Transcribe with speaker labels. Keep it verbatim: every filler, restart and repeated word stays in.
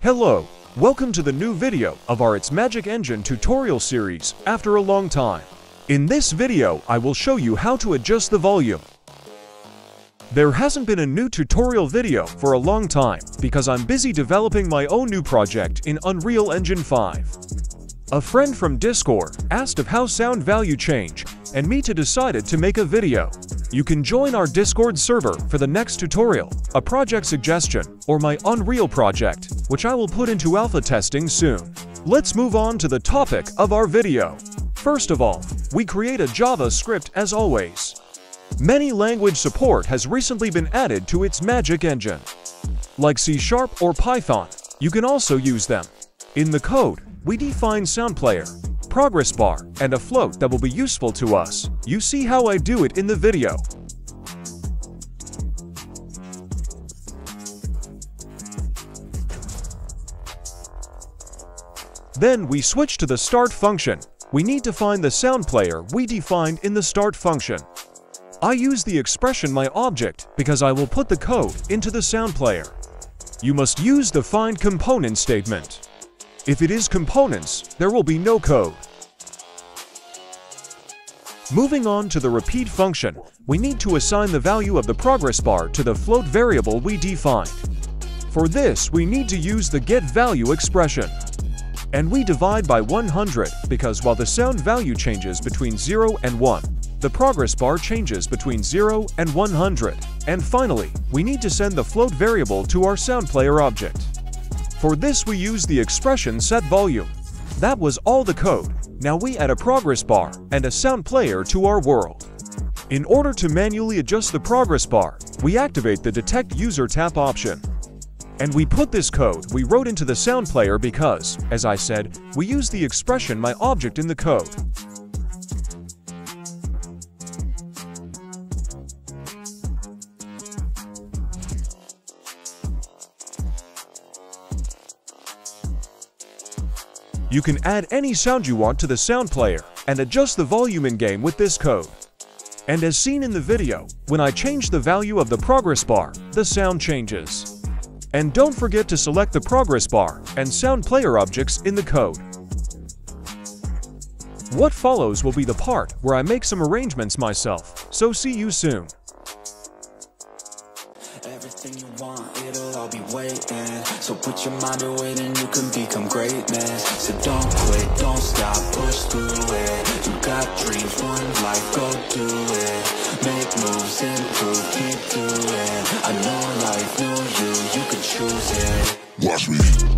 Speaker 1: Hello, welcome to the new video of our It's Magic Engine tutorial series after a long time. In this video, I will show you how to adjust the volume. There hasn't been a new tutorial video for a long time because I'm busy developing my own new project in Unreal Engine five. A friend from Discord asked of how sound value change, and me to decided to make a video. You can join our Discord server for the next tutorial, a project suggestion, or my Unreal project, which I will put into alpha testing soon. Let's move on to the topic of our video. First of all, we create a JavaScript as always. Many language support has recently been added to its Magic Engine. Like C sharp or Python, you can also use them. In the code, we define sound player, progress bar, and a float that will be useful to us. You see how I do it in the video. Then we switch to the start function. We need to find the sound player we defined in the start function. I use the expression my object because I will put the code into the sound player. You must use the find component statement. If it is components, there will be no code. Moving on to the repeat function, we need to assign the value of the progress bar to the float variable we defined. For this, we need to use the getValue expression. And we divide by one hundred because while the sound value changes between zero and one, the progress bar changes between zero and one hundred. And finally, we need to send the float variable to our sound player object. For this, we use the expression setVolume. That was all the code. Now we add a progress bar and a sound player to our world. In order to manually adjust the progress bar, we activate the Detect User Tap option. And we put this code we wrote into the sound player because, as I said, we use the expression my object in the code. You can add any sound you want to the sound player and adjust the volume in-game with this code. And as seen in the video, when I change the value of the progress bar, the sound changes. And don't forget to select the progress bar and sound player objects in the code. What follows will be the part where I make some arrangements myself, so see you soon.
Speaker 2: Everything you want, it'll all be waiting. So put your mind to it and you can become greatness. So don't quit, don't stop, push through it. You got dreams, one life, go do it. Make moves, improve, keep doing. I know life knew you, you can choose it.
Speaker 3: Watch me.